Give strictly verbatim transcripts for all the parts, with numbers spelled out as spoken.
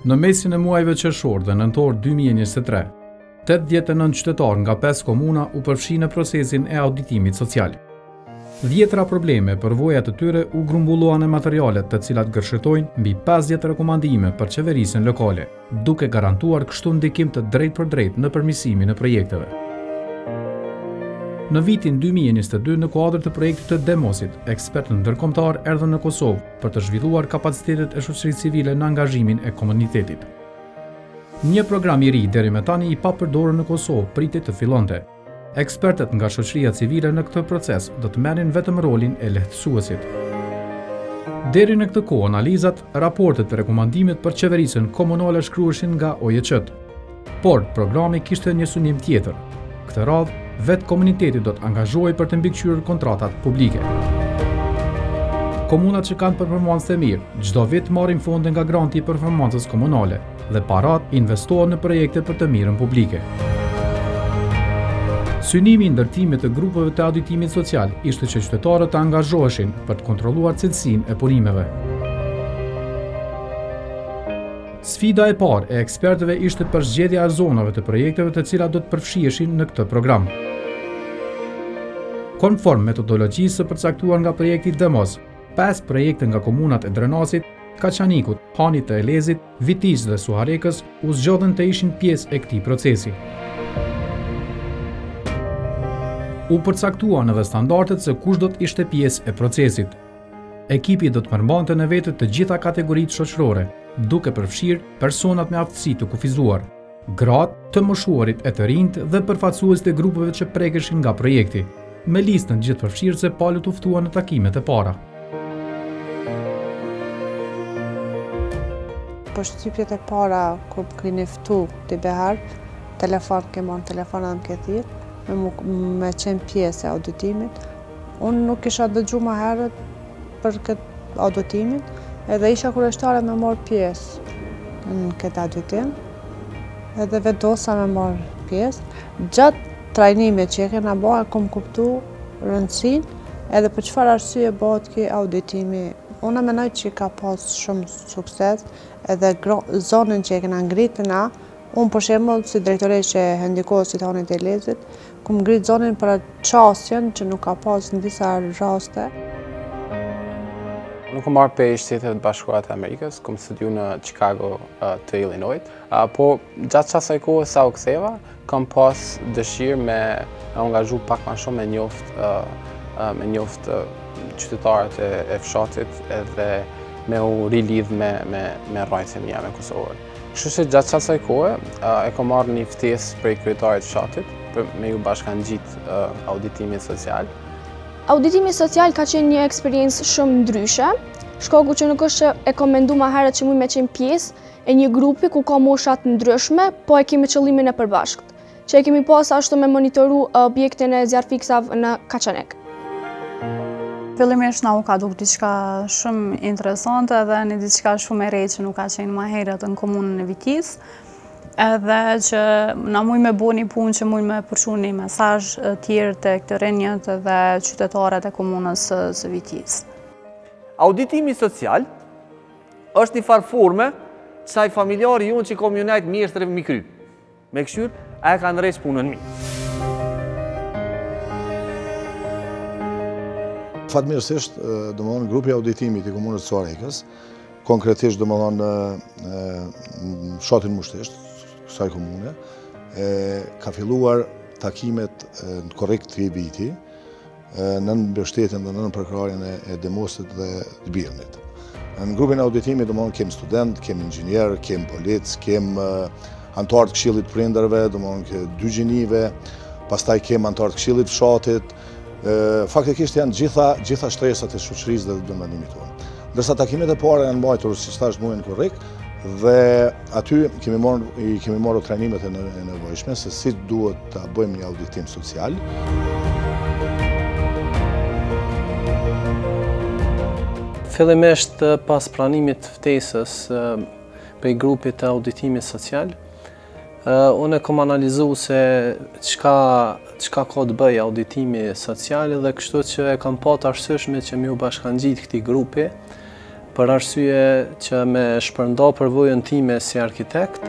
Në mesin e muajve qershor dhe nëntor dy mijë e njëzet e tre, tetëdhjetë e nëntë qytetarë nga pesë komuna u përfshi në procesin e auditimit social. Dhjetra probleme për vojat të tyre u grumbulluan në materialet të cilat gërshetojnë mbi pesëdhjetë rekomandime për qeverisjen lokale, duke garantuar kështu ndikim të drejtë për drejtë në përmirësimin e projekteve. Në vitin dy mijë e njëzet e dy, në kuadër të projektit të Demosit, ekspertë ndërkombëtar erdhën në Kosovë për të zhvilluar kapacitetet e shoqërisë civile në angazhimin e komunitetit. Një program i ri deri më tani i papërdorur në Kosovë pritet të fillonte. Ekspertët nga shoqëria civile në këtë proces do të merrin vetëm rolin e lehtësuesit. Deri në këtë kohë, analizat, raportet dhe rekomandimet për qeverisjen komunale shkruheshin nga O J Q-t. Por programi kishte një synim tjetër. Këtë radhë, vetë komuniteti do të angazhohej për të mbikëqyrur kontratat publike. Komunat që kanë performancë të mirë, çdo vit marrin fonde nga granti i performancës komunale dhe parat investohen në projekte për të mirën publike. Synimi i ndërtimit të grupeve të auditimit social ishte që qytetarët të angazhoheshin për të kontrolluar cilësinë e purimeve. Sfida e parë e ekspertëve ishte përzgjedhja e zonave të projekteve të cilat do të përfshiheshin në këtë program. Konform metodologjisë së përcaktuar nga projekti Demos, pesë projekte nga komunat e Drenasit, Kaçanikut, Hanit të Elezit, Vitis dhe Suharekës u zgjodhen të ishin pjesë e këtij procesi. U përcaktuan edhe standardet se kush do të ishte pjesë e procesit. Ekipi do të përmbante në vete të gjitha kategoritë shoqërore, duke përfshirë personat me aftësi të kufizuar, gratë, të moshuarit e të rinjt dhe përfaqësuesit e grupeve që prekeshin nga projekti, me listën gjithë përfshirëse palët u ftuan në takimet e para. Përshtypjet e para kur keni ftu të behar, telefon ke marrë telefonat më ke thirr, me, me qenë pjesë e auditimit. Unë nuk isha dëgju më herët për këtë auditimit, edhe isha kurioztare me marrë pjesë në këtë auditim, edhe vedosa me marrë pjesë. Gjatë trajnimit që e kena bërë, kom kuptu rëndësinë edhe për çfarë arsye bëhet ky auditimi. Unë mendoj që ka pas shumë sukses, edhe zonën që e kena ngritë na, unë për shembull si drejtoreshe e Hendikohës së Hanit të Elezit, kom ngritë zonën për çastjen që nuk ka pas në disa raste. Nuk kom marrë prej Shtetet Bashkuara të Amerikës, kom studiu në Chicago uh, të Illinois, uh, po gjatë asaj kohe sa u ktheva, kam pas dëshirë me angazhu pak më shumë me njoft uh, uh, me njoft uh, qytetarët e, e fshatit edhe me u rilidh me me me rrajtën jam e Kosovës. Kështu që gjatë asaj kohe uh, e kam marrë një ftesë prej kryetarit të fshatit për me ju bashkangjit uh, auditimit social. Auditimi social ka qenë një eksperiencë shumë ndryshe, shkaku që nuk është e kam menduar herët që mund me qenë pjesë e një grupi ku ka mosha të ndryshme, po e kemi qëllimin e përbashkët, që e kemi pas ashtu me monitoru objektin e zjarrfiksave në Kaçanek. Fillimisht na u ka duk diçka shumë interesante dhe një diçka shumë e re që nuk ka qenë më herët në komunën e Vitis. Edhe që na muj me bo një punë që muj me përshu një mesazh tjerë të këtë rinjët dhe qytetarët e komunës së Vitis. Auditimi social është një farë forme çaj familjari jonë që kom junajt mjeshtëre mi kry. Me këshyr, a e ka nërejsh punën mi. Fatmirësisht, domethënë grupi auditimit i komunës së Suharekës, konkretisht domethënë në fshatin Mushtisht, kësaj komune, e, ka filluar takimet e, në korrekt të viti në mbështetjen dhe në përkrarjen e, e Demosit dhe të Birnit. Në grupin e auditimit domethënë kem student, kem inxhinier, kem polic, kem antar të Këshillit të Prindërve, domethënë dy gjinive, pastaj kem antar të Këshillit të Fshatit. E, faktikisht janë gjitha gjitha shtresat e shoqërisë dhe të vendimit tonë. Ndërsa takimet e para janë mbajtur siç thash muajin korrekt, dhe aty kemi marrë i kemi marrë trajnimet e nevojshme se si duhet ta bëjmë një auditim social. Fillimisht pas pranimit të ftesës prej grupit të auditimit social, unë e kam analizu se çka çka ka të bëjë auditimi social dhe kështu që e kam pa të arsyeshme që më u bashkangjit këtij grupi për arsye që me shpërnda përvojën time si arkitekt.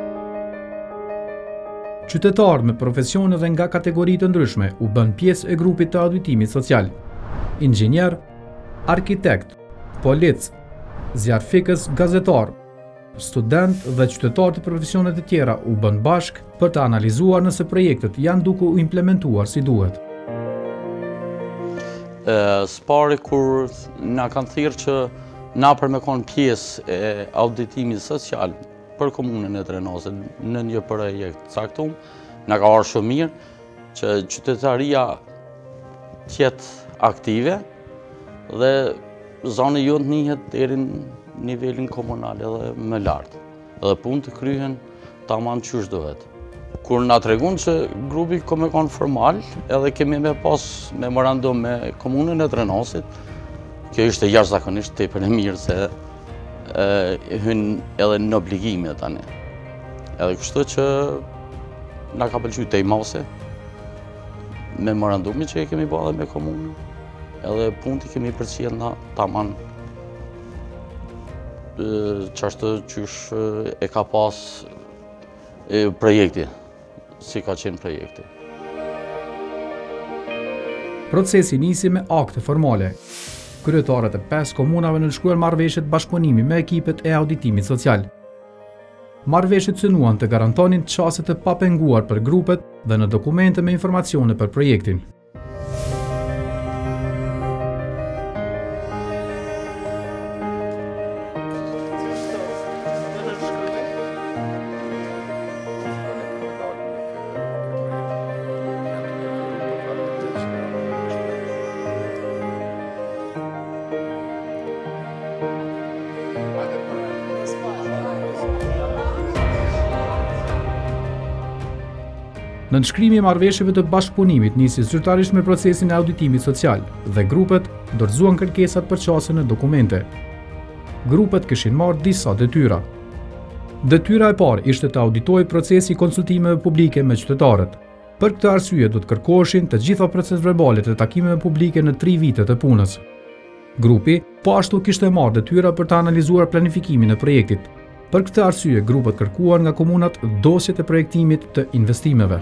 Qytetarë me profesione dhe nga kategoritë ndryshme u bën pjesë e grupit të auditimit social. Inxhinier, arkitekt, polic, zjarfikës, gazetar, student dhe qytetarë të profesionet të tjera u bën bashk për të analizuar nëse projektet janë duke u implementuar si duhet. Spari kur na kanë thirrë që na për me konë pjesë e auditimit social për komunën e Drenosit në një projekt caktuar, na ka ardhur shumë mirë që qytetaria tjetë aktive dhe zona jonë njihet deri në nivelin komunal edhe më lartë. Dhe punë të kryhen tamam qysh duhet. Kur na tregun që grupi ka me konë formal, edhe kemi me pas memorandum me komunën e Drenosit, kjo ishte jashtëzakonisht tepër e mirë se e hyn edhe në obligime tani. Edhe kështu që na ka pëlqyer tej mase memorandumi që e kemi bërë me komunën, edhe punët i kemi përcjell na tamam çashtë qysh e ka pas e, projekti, si ka qenë projekti. Procesi nisi me akte formale. Kryetarët e pesë komunave nënshkruan marrëveshjet bashkëpunimi me ekipet e auditimit social. Marrëveshjet synuan të garantonin çaste të papenguar për grupet dhe në dokumente me informacione për projektin. Në nënshkrimi i marrëveshjeve të bashkëpunimit nisi zyrtarisht me procesin e auditimit social dhe grupet dorëzuan kërkesat për çastje në dokumente. Grupet kishin marrë disa detyra. Detyra e parë ishte të auditojë procesi i konsultimeve publike me qytetarët. Për këtë arsye do të kërkoheshin të gjitha procesverbalet e takimeve publike në tri vitet e punës. Grupi po ashtu kishte marrë detyra për të analizuar planifikimin e projektit. Për këtë arsye, grupet kërkuan nga komunat dosjet e projektimit të investimeve.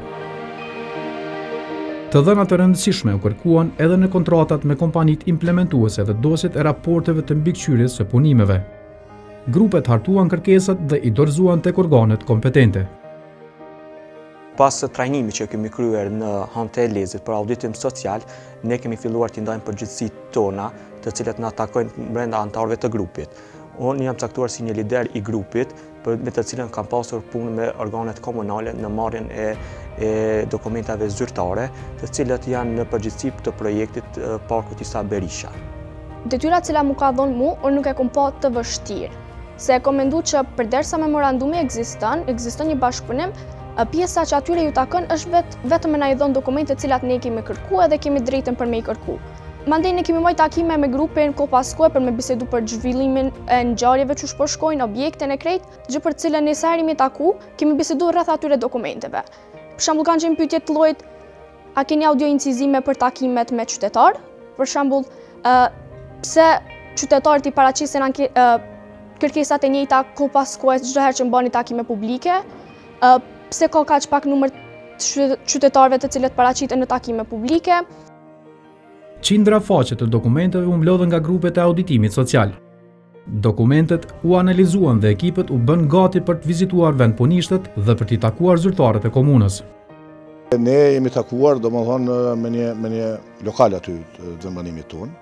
Të dhënat të rëndësishme u kërkuan edhe në kontratat me kompanit implementuese dhe dosjet e raporteve të mbikëqyrjes së punimeve. Grupet hartuan kërkesat dhe i dorëzuan tek organet kompetente. Pas trajnimit që kemi kryer në H T L E-zit për auditim social, ne kemi filluar t'i ndajmë përgjegjësitë tona, të cilat na takojnë brenda anëtarëve të grupit. Unë jam caktuar si një lider i grupit, me të cilën kam pasur punë me organet komunale në marrjen e, e dokumentave zyrtare, të cilat janë në përgjithësi të projektit Parkut Isa Berisha. Detyra cila mu ka dhënë mu, unë nuk e kom pa të vështirë, se e kom mendu që përderisa memorandumi ekziston, ekziston një bashkëpunim, pjesa që atyre ju takon është vet, vetëm me na i dhënë dokumente cilat ne kemi kërkuar dhe kemi drejtën për me i kërku. Mandej ne kemi marrë takime me grupin ko pas kohë për me bisedu për zhvillimin e ngjarjeve që po shkojnë, objekten e krejt, gjë për cilën ne sa herë mi taku, kemi bisedu rreth atyre dokumenteve. Për shembull kanë qenë pyetje të llojit, a keni audio incizime për takimet me qytetar? Për shembull, uh, pse qytetarët i paraqisin anke uh, kërkesat e njëjta ko pas kohë çdo herë që mbani takime publike? Uh, pse ka kaq pak numër të qytetarëve të cilët paraqiten në takime publike? Qindra faqe të dokumenteve u mblodhen nga grupet e auditimit social. Dokumentet u analizuan dhe ekipet u bën gati për të vizituar vendpunishtët dhe për t'i takuar zyrtarët e komunës. Ne jemi takuar, domethënë, me një me një lokal aty të vendbanimit tonë.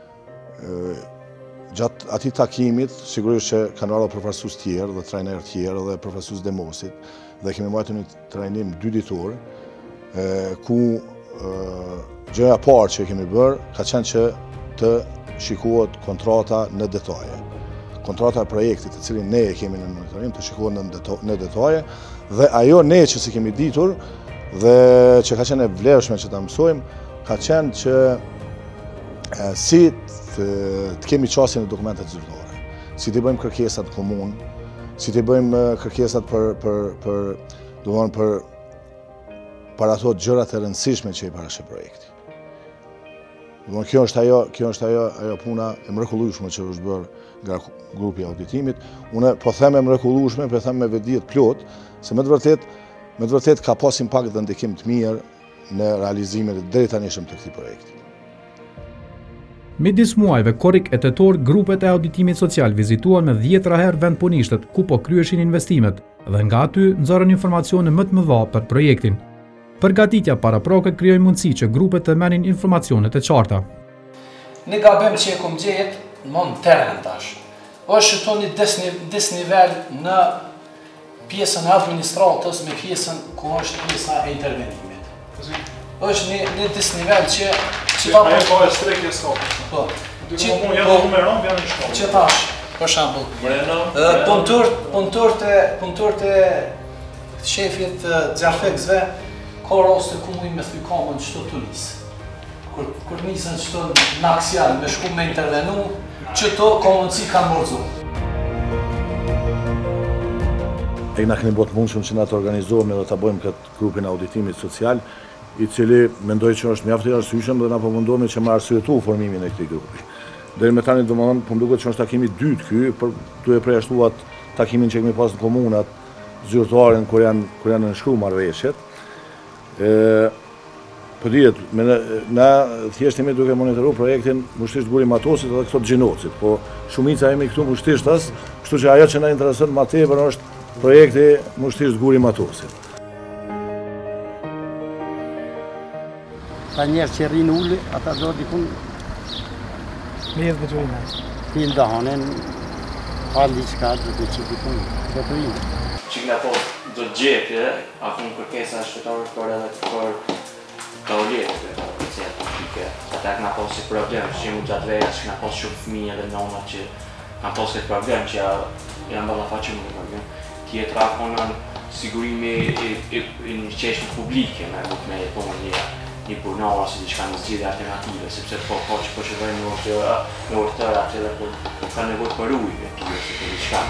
Gjatë atij takimit, sigurisht që kanë ardhur përfaqësues tjerë dhe trajnerë tjerë dhe përfaqësues Demosit dhe kemi marrë një trajnim dy ditor, ku gjëja e parë që kemi bërë ka qenë që të shikohet kontrata në detaje. Kontrata e projektit të cilin ne e kemi në monitorim të shikohet në, deto, në detaje dhe ajo ne që si kemi ditur dhe që ka qenë e vlerëshme që ta mësojmë, ka qenë që e, si të, të kemi qasje në dokumentet zyrtare, si të bëjmë kërkesat komun, si të bëjmë kërkesat për, për, për, për, për për ato gjërat e rëndësishme që i parashë projekti. Domthonjë kjo është ajo, kjo është ajo, ajo puna e mrekullueshme që është bërë nga grupi i auditimit. Unë po them e mrekullueshme, po them me vetdijet plot, se me të vërtet, me të vërtet ka pas impakt dhe ndikim të mirë në realizimin e deri tanishëm të këtij projekti. Midis muajve korrik e tetor, grupet e auditimit social vizituan me dhjetra herë vendpunishtet ku po kryeshin investimet dhe nga aty nxorën informacione më të mëdha për projektin. Përgatitja paraproke krijoi mundësi që grupet të merrin informacionet e qarta. Një gabim që e kom gjetë në teren tash, është që një disnivel në pjesën e administratës me pjesën ku është pjesa e intervenimit. është një, një disnivel që... që Ajo ka e strekje s'ka. Po. Që më jetë në numeron, vjen në shkollë. Që tash, për shambull. Punëturt e shefit Xharfexve, ka raste ku mujnë me thuj kamën qëto të nisë. Kur nisën qëto në aksial me shku me intervenu, qëto ka mundësi kanë morzu. E na kemi botë mundshëm që na të organizohemi dhe ta bëjmë këtë grupin auditimit social, i cili mendoj që është mjaft i arsyeshëm dhe na po mundohemi që me arsyetu formimin e këtij grupi. Deri me tani domethënë po më duket që është takimi i dytë ky, për tu e përjashtuar takimin që kemi pas në komunat zyrtare kur janë kur janë nënshkruar marrëveshjet. Ë po dihet, na thjesht jemi duke monitoruar projektin Mushtisht Guri Matosit dhe këto xhinocit, po shumica jemi këtu Mushtishtas, kështu që ajo që na intereson më tepër është projekti Mushtisht Guri Matosit. Ka njerë që rinë ulli, ata do dikun... Me jetë bëturinë? Ti ndahonen, halli qka do të që dikun bëturinë. Që nga po do të gjepje, akun kërkesa shtetore për edhe për kauljetë, për cjetë publike. Ata këna posë si problem, që mu gjatë veja që këna posë shumë fëmija dhe nona që këna posë këtë problem që janë balla faqën në problem. Tjetra akonën sigurimi i një qeshme publike, me nuk me jetonë një një punora si diçka në zgjidhje alternative, sepse po po që po shërbejnë në orë në orë tëra atë edhe po ka nevojë për ujë, për diçka.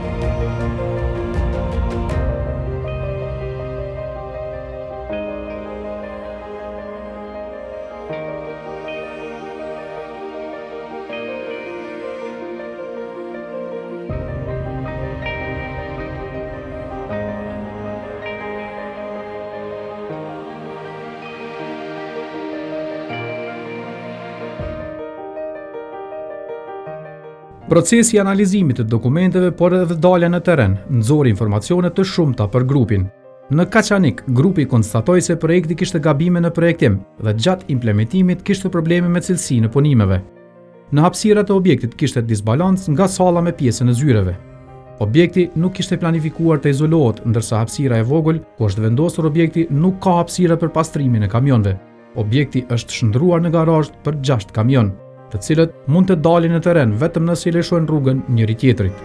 Procesi i analizimit të dokumenteve, por edhe dalja në teren, nxori informacione të shumta për grupin. Në Kaçanik, grupi konstatoi se projekti kishte gabime në projektim dhe gjatë implementimit kishte probleme me cilësinë e punimeve. Në hapësirat e objektit kishte disbalans nga salla me pjesën e zyreve. Objekti nuk kishte planifikuar të izolohet, ndërsa hapësira e vogël, ku është vendosur objekti, nuk ka hapësira për pastrimin e kamionëve. Objekti është shndruar në garazh për gjashtë kamion, të cilët mund të dalin në teren vetëm nëse i lëshojnë rrugën njëri tjetrit.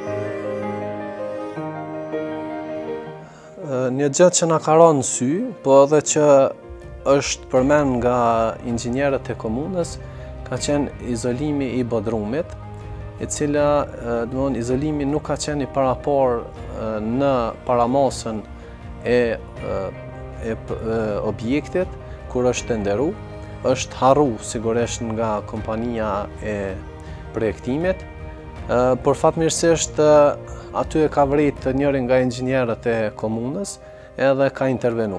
Një gjë që na ka rënë sy, po edhe që është përmend nga inxhinierët e komunës, ka qenë izolimi i bodrumit, e cila, domthonë, izolimi nuk ka qenë i parapor në paramasën e, e, e objektit kur është tenderuar. Është harru sigurisht nga kompania e projektimit, por fatmirësisht aty e ka vrit njëri nga inxhinierët e komunës edhe ka intervenu.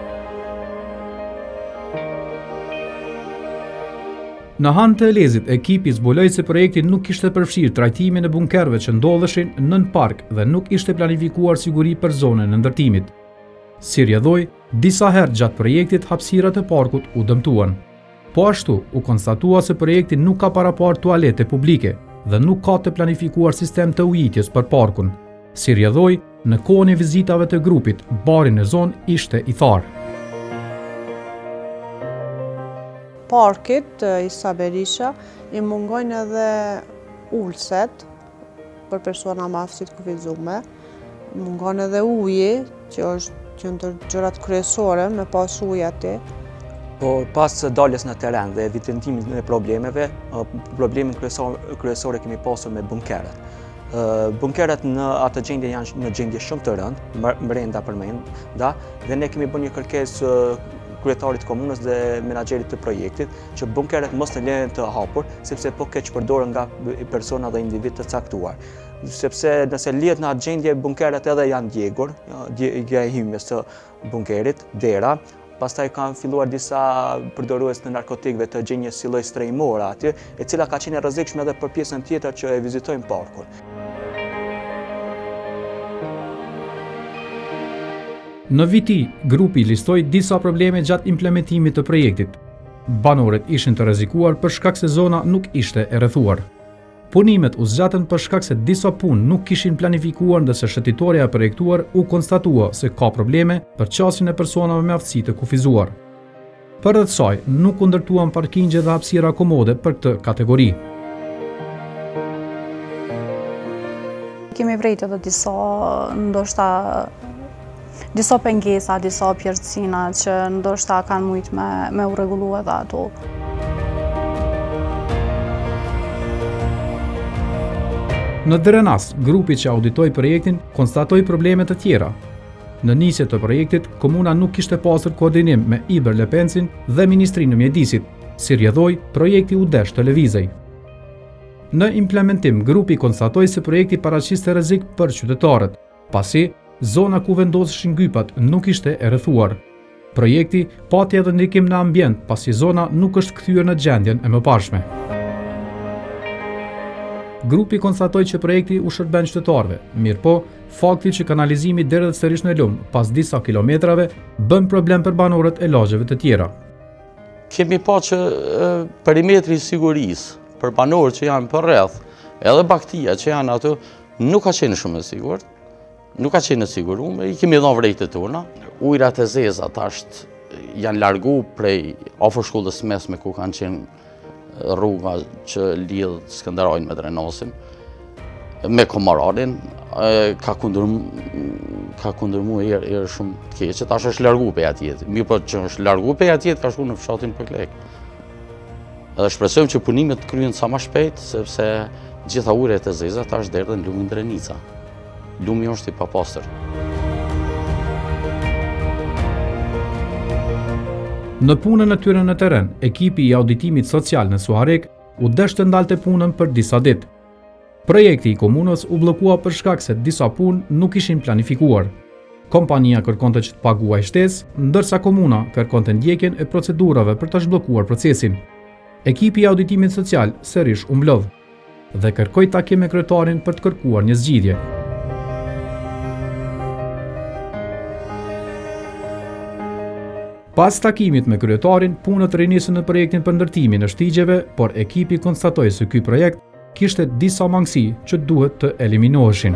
Në hanë të Elezit, ekipi zbuloi se projekti nuk kishte përfshirë trajtimin e bunkerëve që ndodheshin nën park dhe nuk ishte planifikuar siguri për zonën e ndërtimit. Si rrjedhoi, disa herë gjatë projektit hapësirat e parkut u dëmtuan. Po ashtu, u konstatua se projekti nuk ka parapar tualete publike dhe nuk ka të planifikuar sistem të ujitjes për parkun. Si rrjedhoi, në kohën e vizitave të grupit, bari në zonë ishte i tharë. Parkit, Isa Berisha, i mungojnë edhe ulset për persona më aftësit kufizume, mungojnë edhe uji, që është që ndër gjërat kryesore me pas ujë aty. Po pas daljes në teren dhe evidentimit në problemeve, problemin kryesor e kemi pasur me bunkeret. Bunkeret në atë gjendje janë në gjendje shumë të rëndë, brenda përmenda, dhe ne kemi bërë një kërkesë kryetarit komunës dhe menaxherit të projektit që bunkeret mos të lehen të hapur, sepse po keq përdoren nga persona dhe individ të caktuar. Sepse nëse lihet në agjendje bunkeret edhe janë djegur, djegja e hymjes së bunkerit, dera, pastaj kanë filluar disa përdorues të narkotikëve të gjenjes si lloj strejmore atje, e cila ka qenë e rrezikshme edhe për pjesën tjetër që e vizitojnë parkun. Në viti, grupi listoi disa probleme gjatë implementimit të projektit. Banorët ishin të rrezikuar për shkak se zona nuk ishte e rrethuar. Punimet u zgjatën për shkak se disa punë nuk kishin planifikuar ndërsa shëtitoria e projektuar u konstatua se ka probleme për qasjen e personave me aftësi të kufizuar. Përreth saj, nuk u ndërtuan parkingje dhe hapësira komode për këtë kategori. Kemi vrejtë edhe disa, ndoshta disa pengesa, disa pjerësina që ndoshta kanë mujt me, me u rregullu edhe ato. Në Drenas, grupi që auditoi projektin konstatoi probleme të tjera. Në nisje të projektit, komuna nuk kishte pasur koordinim me Iber Lepencin dhe Ministrinë e Mjedisit, si rrjedhoi projekti u desh të lëvizej. Në implementim, grupi konstatoi se projekti paraqiste rrezik për qytetarët, pasi zona ku vendoseshin gypat nuk ishte e rrethuar. Projekti pati edhe ndikim në ambient, pasi zona nuk është kthyer në gjendjen e mëparshme. Grupi konstatoi që projekti u shërben qytetarëve, mirë po, fakti që kanalizimi derdhet sërish në lum pas disa kilometrave bën problem për banorët e lagjeve të tjera. Kemi pa që e, perimetri i sigurisë për banorët që janë përreth, edhe baktia që janë aty, nuk ka qenë shumë e sigurt, nuk ka qenë e siguruar, i kemi dhënë vrejtët tona. Ujrat e zeza tash janë largu prej afër shkollës mesme ku kanë qenë rruga që lidh Skënderajin me Drenasin, me Komararin, ka kundërmu ka kundërmu erë er shumë të keqe, tash është largu pe atjet. Mirë po që është largu pe atjet, ka shku në fshatin Përklek. Edhe shpresojmë që punimet kryen sa më shpejt, sepse gjitha ujrat e zeza tash derdhen lumin Drenica. Lumi është i papastër. Në punën e tyre në teren, ekipi i auditimit social në Suarek u desh të ndalte punën për disa ditë. Projekti i komunës u bllokua për shkak se disa punë nuk ishin planifikuar. Kompania kërkonte që të paguaj shtesë, ndërsa komuna kërkonte ndjekjen e procedurave për të zhbllokuar procesin. Ekipi i auditimit social sërish u mblodh dhe kërkoi takim me kryetarin për të kërkuar një zgjidhje. Pas takimit me kryetarin, punët rinisën në projektin për ndërtimin e shtigjeve, por ekipi konstatoi se ky projekt kishte disa mangësi që duhet të eliminoheshin.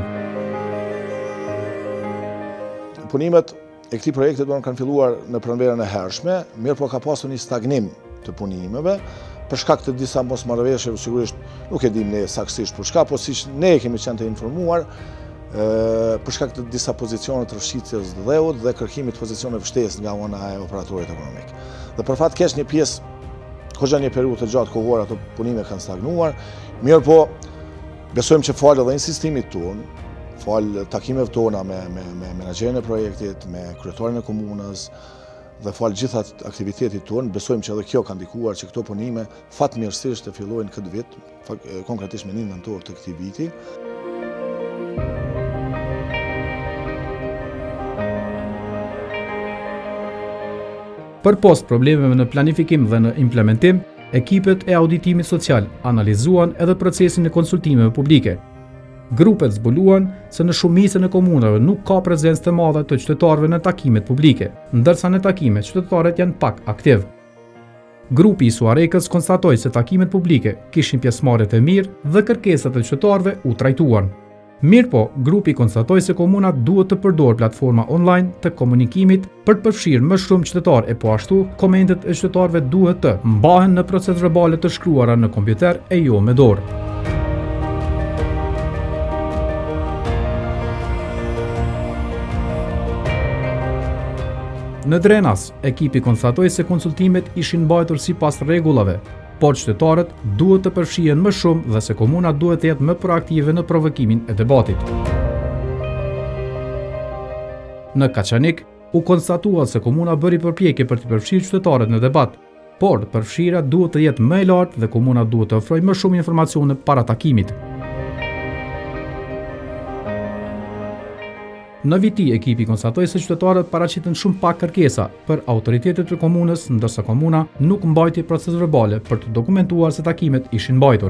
Punimet e këtij projekti do të kanë filluar në pranverën e hershme, mirë po ka pasur një stagnim të punimeve për shkak të disa mosmarrëveshjeve, sigurisht nuk e dim ne saktësisht për shkak, po siç ne kemi qenë të informuar, për shkak të disa pozicione të rrshitjes dheut dhe kërkimit pozicione vështesë nga ana e operatorit ekonomik. Dhe për fat keq një pjesë, hoxha një periudhë të gjatë kohore ato punime kanë stagnuar, mirë po besojmë që falë edhe insistimit tonë, falë takimeve tona me, me, me menaxherin e projektit, me kryetarin e komunës dhe falë gjitha aktivitetit tonë, besojmë që edhe kjo ka ndikuar që këto punime fatmirësisht të fillojnë këtë vit, konkretisht me një nëntor të këtij viti. Për post problemeve në planifikim dhe në implementim, ekipet e auditimit social analizuan edhe procesin e konsultimeve publike. Grupet zbuluan se në shumicën e komunave nuk ka prezencë të madhe të qytetarëve në takimet publike, ndërsa në takime qytetarët janë pak aktiv. Grupi i Suarekës konstatoi se takimet publike kishin pjesëmarrje të mirë dhe kërkesat e qytetarëve u trajtuan. Mirë po, grupi konstatoi se komuna duhet të përdorë platforma online të komunikimit për të përfshirë më shumë qytetarë e po ashtu, komentet e qytetarëve duhet të mbahen në proces verbale të shkruara në kompjuter e jo me dorë. Në Drenas, ekipi konstatoi se konsultimet ishin mbajtur sipas rregullave, por qytetarët duhet të përfshihen më shumë dhe se komuna duhet të jetë më proaktive në provokimin e debatit. Në Kaçanik, U konstatua se komuna bëri përpjekje për të përfshirë qytetarët në debat, por përfshirja duhet të jetë më e lartë dhe komuna duhet të ofrojë më shumë informacione para takimit. Në viti, ekipi konstatoi se qytetarët paraqiten shumë pak kërkesa për autoritetet e komunës, ndërsa komuna nuk mbajti proces verbale për të dokumentuar se takimet ishin mbajtur.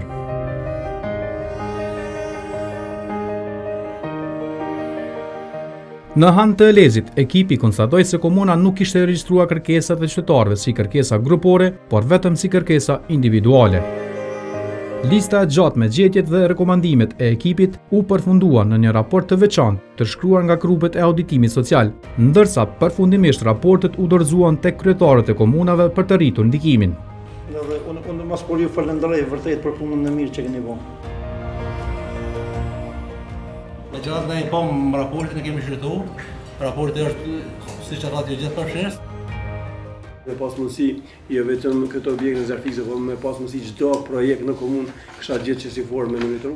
Në Han të Elezit, ekipi konstatoi se komuna nuk kishte regjistruar kërkesat e qytetarëve si kërkesa grupore, por vetëm si kërkesa individuale. Lista e gjatë me gjetjet dhe rekomandimet e ekipit u përfundua në një raport të veçantë të shkruar nga grupet e auditimit social, ndërsa përfundimisht raportet u dorëzuan tek kryetarët e komunave për të rritur ndikimin. Dhe unë unë mos po ju falenderoj vërtet për punën e mirë që keni bërë. Me gjatë ne i pam raportin e kemi shkruar. Raporti është siç e thotë gjithë përfshirës. Me pas mundësi, jo vetëm këtë objekt në Zarfikse, por me pas mundësi çdo projekt në komunë kisha gjetë që si formë në monitoru.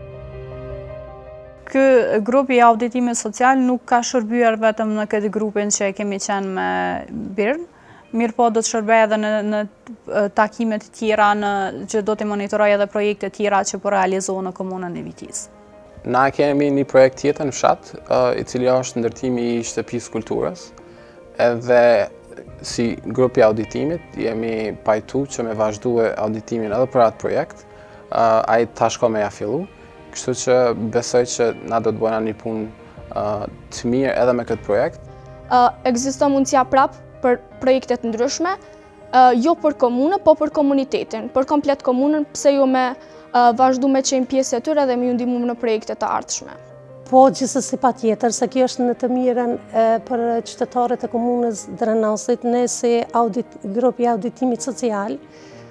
Ky grupi i auditimit social nuk ka shërbyer vetëm në këtë grupin që kemi qenë me Birn, mirë po do të shërbej edhe në, në takimet tjera në, që do të monitoroj edhe projekte tjera që po realizohen në komunën e Vitis. Na kemi një projekt tjetër në fshat, i cili është ndërtimi i shtëpisë kulturës, edhe si grupi auditimit jemi pajtu që me vazhdue auditimin edhe për atë projekt, ai tashko me ja fillu, kështu që besoj që na do të bëna një punë të mirë edhe me këtë projekt. Ekziston mundësia prap për projektet ndryshme, jo për komunën, po për komunitetin, për komplet komunën, pse jo me vazhdu me qenë pjesë e tyre dhe me ju ndihmu në projekte të ardhshme. Po, gjithsesi pa tjetër, se kjo është në të mirën për qytetarët e komunës Drenosit, ne si audit, grupi auditimit social,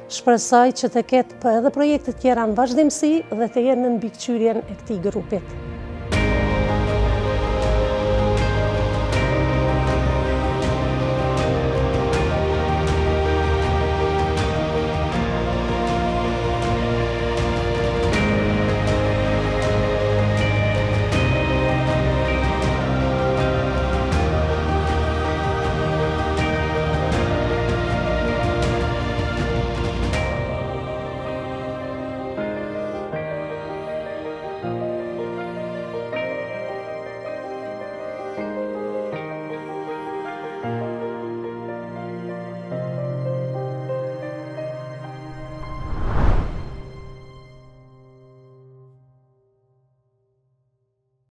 shpresoj që të ketë edhe projekte tjera në vazhdimsi dhe të jenë në mbikëqyrjen e këtij grupit.